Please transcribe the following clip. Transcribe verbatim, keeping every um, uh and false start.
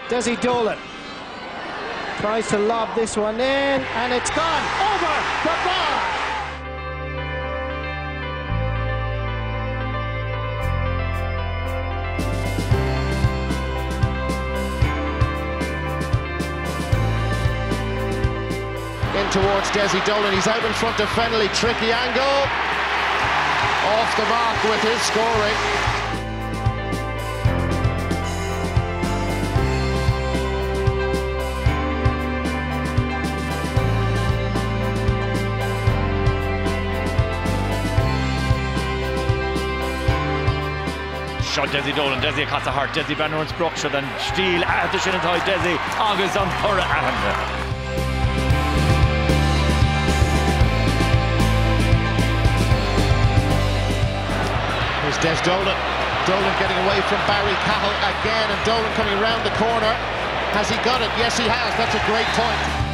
Dessie Dolan tries to lob this one in, and it's gone over the bar. In towards Dessie Dolan, he's out in front of Fennelly, tricky angle, off the mark with his scoring. Shot Dessie Dolan, Dessie a catsa hart, Dessie Banner and Spruxher, then Steele at the Shinantoi, Dessie August on Thora Ahanda. Here's Des Dolan. Dolan getting away from Garrycastle again, and Dolan coming round the corner. Has he got it? Yes, he has. That's a great point.